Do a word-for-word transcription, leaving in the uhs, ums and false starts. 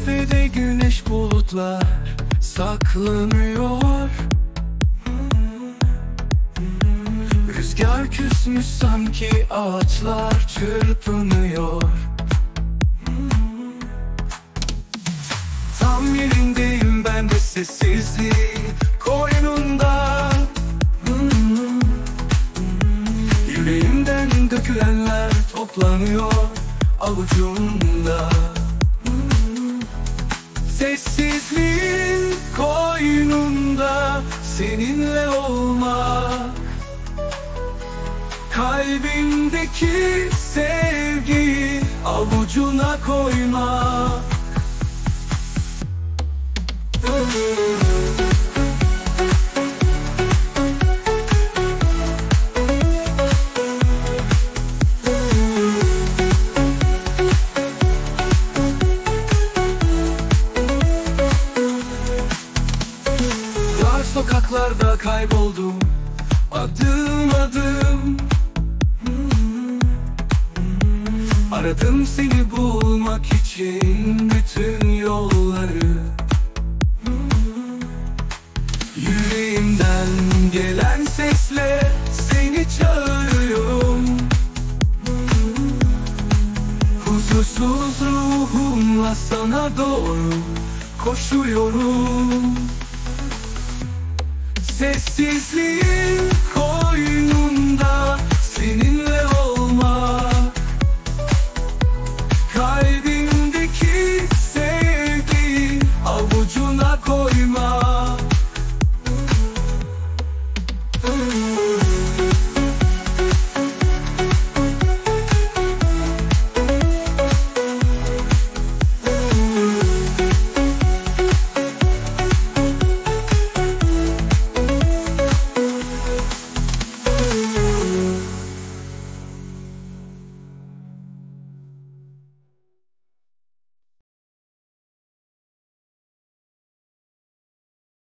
tepede güneş, bulutlar saklanıyor. Rüzgar küsmüş sanki, ağaçlar çırpınıyor. Tam yerindeyim ben de, sessizlik koynunda. Yüreğimden dökülenler toplanıyor avucumda. Sessizliğin koynunda seninle olmak, kalbimdeki sevgiyi avucuna koymak. Dar sokaklarda kayboldum, adım adım. Aradım seni bulmak için bütün yolları. Yüreğimden gelen sesle seni çağırıyorum. Huzursuz ruhumla sana doğru koşuyorum. Sessizliğin koynunda